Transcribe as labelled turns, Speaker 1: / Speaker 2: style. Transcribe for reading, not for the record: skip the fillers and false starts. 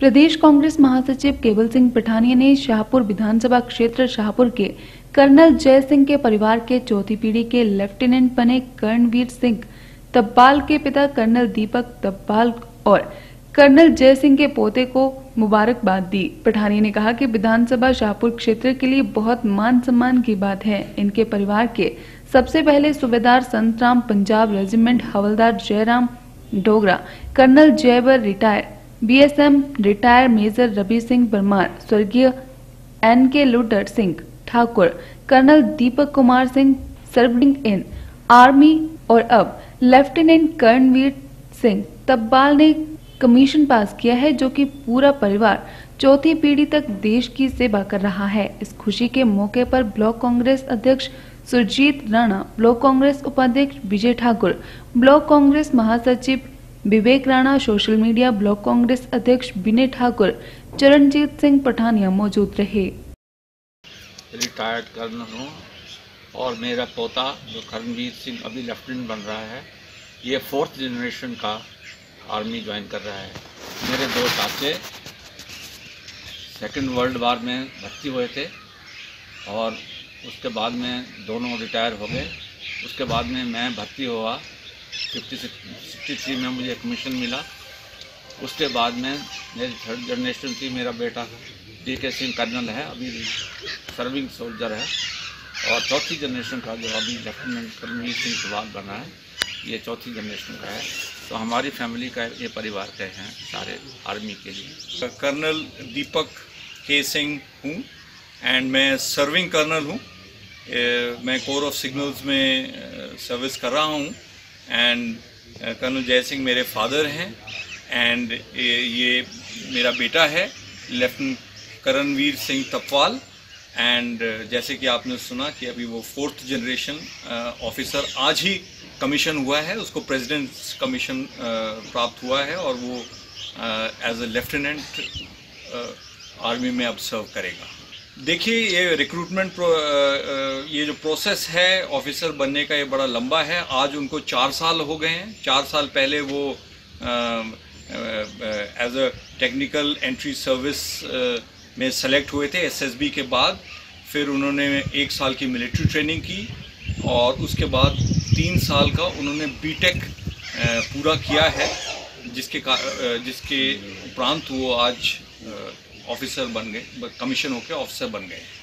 Speaker 1: प्रदेश कांग्रेस महासचिव केवल सिंह पठानिया ने शाहपुर विधानसभा क्षेत्र शाहपुर के कर्नल जय सिंह के परिवार के चौथी पीढ़ी के लेफ्टिनेंट बने कर्णवीर सिंह तब्बाल के पिता कर्नल दीपक तब्बाल और कर्नल जय सिंह के पोते को मुबारकबाद दी। पठानिया ने कहा कि विधानसभा शाहपुर क्षेत्र के लिए बहुत मान सम्मान की बात है। इनके परिवार के सबसे पहले subedar Santram Punjab regiment havildar Jairam Dogra, colonel Jaiwar retire, BSM retire major Ravi Singh Parmar, स्वर्गीय NK Ludar Singh Thakur, colonel Deepak Kumar Singh serving in army और अब लेफ्टिनेंट कर्णवीर सिंह तब्बाल ने कमीशन पास किया है, जो कि पूरा परिवार चौथी पीढ़ी तक देश की सेवा कर रहा है। इस खुशी के मौके पर ब्लॉक कांग्रेस अध्यक्ष सुरजीत राणा, ब्लॉक कांग्रेस उपाध्यक्ष विजय ठाकुर, ब्लॉक कांग्रेस महासचिव Vivek Rana, social media block Congress अध्यक्ष विनय ठाकुर, चरणजीत सिंह पठानिया मौजूद रहे।
Speaker 2: रिटायर्ड कर्नल हूँ और मेरा पोता जो कर्णवीर सिंह अभी लेफ्टिनेंट बन रहा है, ये 4th जनरेशन का आर्मी ज्वाइन कर रहा है। मेरे दो चाचे 2nd वर्ल्ड वार में भर्ती हुए थे और उसके बाद में दोनों रिटायर हो गए। उसके बाद में मैं भर्ती हुआ, 63 में मुझे कमीशन मिला। उसके बाद में मेरी 3rd जनरेशन थी, मेरा बेटा DK सिंह कर्नल है, अभी सर्विंग सोल्जर है, और 4थी जनरेशन का जो अभी लेफ्टिनेंट कर्नवीर सिंह तब्बाल बना है, ये 4थी जनरेशन का है। तो हमारी फैमिली का ये परिवार के हैं सारे आर्मी के लिए।
Speaker 3: कर्नल दीपक के सिंह हूँ एंड मैं सर्विंग कर्नल हूँ। मैं कोर ऑफ सिग्नल्स में सर्विस कर रहा हूँ एंड कर्नल जय सिंह मेरे फादर हैं एंड ये मेरा बेटा है लेफ्टिनेंट कर्णवीर सिंह तब्बाल। एंड जैसे कि आपने सुना कि अभी वो 4th जनरेशन ऑफिसर आज ही कमीशन हुआ है, उसको प्रेसिडेंट्स कमीशन प्राप्त हुआ है और वो एज ए लेफ्टिनेंट आर्मी में अब सर्व करेगा। देखिए, ये रिक्रूटमेंट ये जो प्रोसेस है ऑफिसर बनने का, ये बड़ा लंबा है। आज उनको 4 साल हो गए हैं। 4 साल पहले वो as a technical entry service में सेलेक्ट हुए थे SSB के बाद। फिर उन्होंने 1 साल की मिलिट्री ट्रेनिंग की और उसके बाद 3 साल का उन्होंने BTech पूरा किया है, जिसके उपरांत वो आज ऑफिसर बन गए, कमीशन होकर ऑफिसर बन गए।